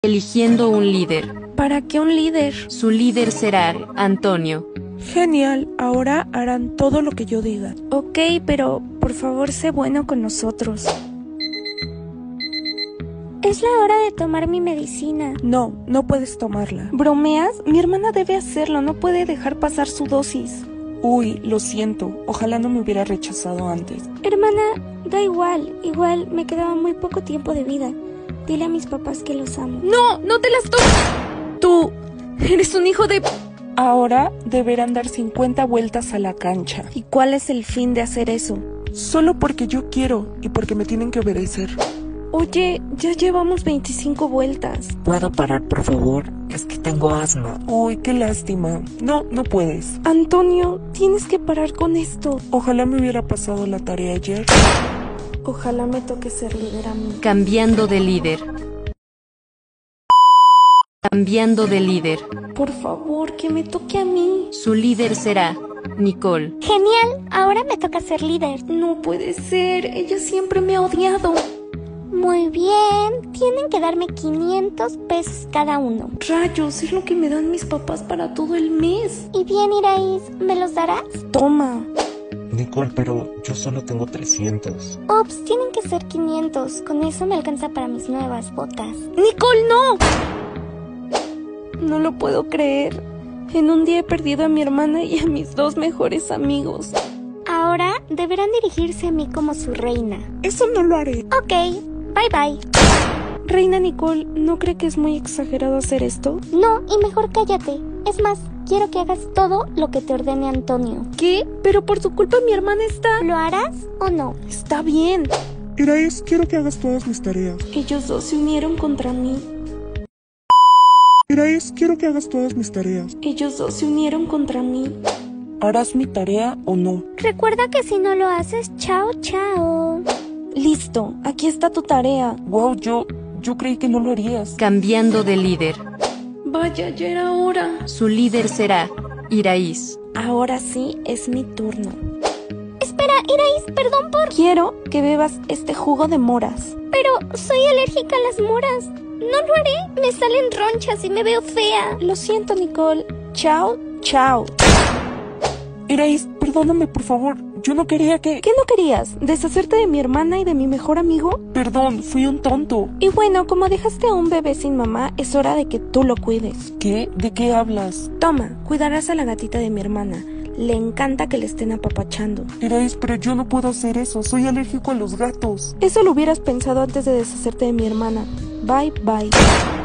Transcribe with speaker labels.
Speaker 1: Eligiendo un líder.
Speaker 2: ¿Para qué un líder?
Speaker 1: Su líder será Antonio.
Speaker 2: Genial, ahora harán todo lo que yo diga. Ok, pero por favor sé bueno con nosotros.
Speaker 3: Es la hora de tomar mi medicina.
Speaker 2: No, no puedes tomarla. ¿Bromeas? Mi hermana debe hacerlo, no puede dejar pasar su dosis. Uy, lo siento, ojalá no me hubiera rechazado antes.
Speaker 3: Hermana, da igual me quedaba muy poco tiempo de vida. Dile a mis papás que los amo.
Speaker 2: ¡No! ¡No te las tomes! Tú eres un hijo de... Ahora deberán dar 50 vueltas a la cancha. ¿Y cuál es el fin de hacer eso? Solo porque yo quiero y porque me tienen que obedecer. Oye, ya llevamos 25 vueltas.
Speaker 4: ¿Puedo parar, por favor? Es que tengo asma.
Speaker 2: Uy, qué lástima. No, no puedes. Antonio, tienes que parar con esto. Ojalá me hubiera pasado la tarea ayer. Ojalá me toque ser líder a mí.
Speaker 1: Cambiando de líder. Cambiando de líder.
Speaker 2: Por favor, que me toque a mí.
Speaker 1: Su líder será Nicole.
Speaker 3: Genial, ahora me toca ser líder.
Speaker 2: No puede ser, ella siempre me ha odiado.
Speaker 3: Muy bien, tienen que darme 500 pesos cada uno.
Speaker 2: Rayos, es lo que me dan mis papás para todo el mes.
Speaker 3: Y bien, Iraís, ¿me los darás?
Speaker 2: Toma.
Speaker 4: Nicole, pero yo solo tengo 300.
Speaker 3: Ops, tienen que ser 500. Con eso me alcanza para mis nuevas botas.
Speaker 2: ¡Nicole, no! No lo puedo creer. En un día he perdido a mi hermana y a mis dos mejores amigos.
Speaker 3: Ahora deberán dirigirse a mí como su reina.
Speaker 2: Eso no lo haré.
Speaker 3: Ok, bye bye.
Speaker 2: Reina Nicole, ¿no cree que es muy exagerado hacer esto?
Speaker 3: No, y mejor cállate. Es más, quiero que hagas todo lo que te ordene Antonio.
Speaker 2: ¿Qué? Pero por su culpa mi hermana está...
Speaker 3: ¿Lo harás o no?
Speaker 2: Está bien.
Speaker 5: Iraís, quiero que hagas todas mis tareas.
Speaker 2: Ellos dos se unieron contra mí.
Speaker 5: Iraís, quiero que hagas todas mis tareas.
Speaker 2: Ellos dos se unieron contra mí. ¿Harás mi tarea o no?
Speaker 3: Recuerda que si no lo haces, chao, chao.
Speaker 2: Listo, aquí está tu tarea. Wow, yo creí que no lo harías.
Speaker 1: Cambiando de líder.
Speaker 2: Vaya, ya era hora.
Speaker 1: Su líder será Iraís.
Speaker 2: Ahora sí es mi turno.
Speaker 3: Espera, Iraís, perdón por...
Speaker 2: Quiero que bebas este jugo de moras.
Speaker 3: Pero soy alérgica a las moras. No lo haré. Me salen ronchas y me veo fea.
Speaker 2: Lo siento, Nicole. Chao, chao. Iraís, perdóname, por favor. Yo no quería que... ¿Qué no querías? ¿Deshacerte de mi hermana y de mi mejor amigo? Perdón, fui un tonto. Y bueno, como dejaste a un bebé sin mamá, es hora de que tú lo cuides. ¿Qué? ¿De qué hablas? Toma, cuidarás a la gatita de mi hermana. Le encanta que le estén apapachando. Iraís, pero yo no puedo hacer eso. Soy alérgico a los gatos. Eso lo hubieras pensado antes de deshacerte de mi hermana. Bye, bye.